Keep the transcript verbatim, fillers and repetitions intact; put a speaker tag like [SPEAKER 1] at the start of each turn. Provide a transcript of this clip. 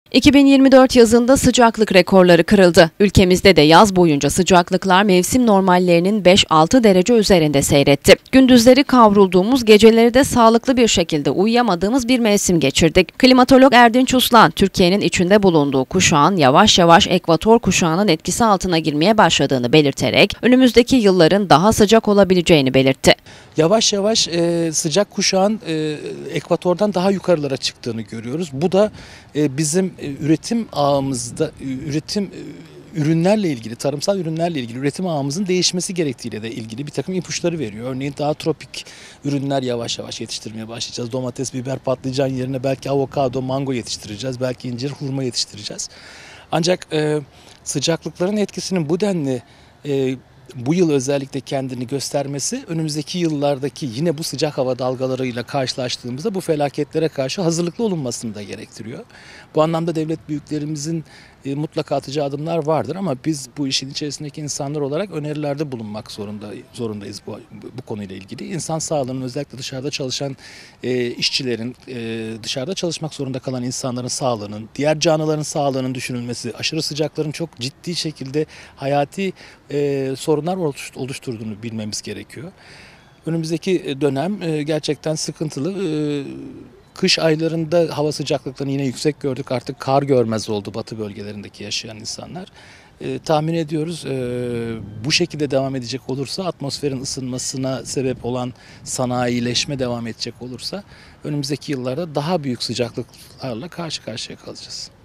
[SPEAKER 1] iki bin yirmi dört yazında sıcaklık rekorları kırıldı. Ülkemizde de yaz boyunca sıcaklıklar mevsim normallerinin beş altı derece üzerinde seyretti. Gündüzleri kavrulduğumuz, geceleri de sağlıklı bir şekilde uyuyamadığımız bir mevsim geçirdik. Klimatolog Erdinç Uslan, Türkiye'nin içinde bulunduğu kuşağın yavaş yavaş ekvator kuşağının etkisi altına girmeye başladığını belirterek önümüzdeki yılların daha sıcak olabileceğini belirtti.
[SPEAKER 2] Yavaş yavaş e, sıcak kuşağın e, ekvatordan daha yukarılara çıktığını görüyoruz. Bu da e, bizim e, üretim ağımızda, üretim e, ürünlerle ilgili, tarımsal ürünlerle ilgili üretim ağımızın değişmesi gerektiğiyle de ilgili bir takım ipuçları veriyor. Örneğin daha tropik ürünler yavaş yavaş yetiştirmeye başlayacağız. Domates, biber, patlıcan yerine belki avokado, mango yetiştireceğiz. Belki incir, hurma yetiştireceğiz. Ancak e, sıcaklıkların etkisinin bu denli e, bu yıl özellikle kendini göstermesi, önümüzdeki yıllardaki yine bu sıcak hava dalgalarıyla karşılaştığımızda bu felaketlere karşı hazırlıklı olunmasını da gerektiriyor. Bu anlamda devlet büyüklerimizin e, mutlaka atacağı adımlar vardır ama biz bu işin içerisindeki insanlar olarak önerilerde bulunmak zorunda zorundayız bu, bu konuyla ilgili. İnsan sağlığının, özellikle dışarıda çalışan e, işçilerin, e, dışarıda çalışmak zorunda kalan insanların sağlığının, diğer canlıların sağlığının düşünülmesi, aşırı sıcakların çok ciddi şekilde hayati e, sorunlar oluşturduğunu bilmemiz gerekiyor. Önümüzdeki dönem e, gerçekten sıkıntılı. E, Kış aylarında hava sıcaklıklarını yine yüksek gördük. Artık kar görmez oldu batı bölgelerindeki yaşayan insanlar. E, tahmin ediyoruz e, bu şekilde devam edecek olursa, atmosferin ısınmasına sebep olan sanayileşme devam edecek olursa önümüzdeki yıllarda daha büyük sıcaklıklarla karşı karşıya kalacağız.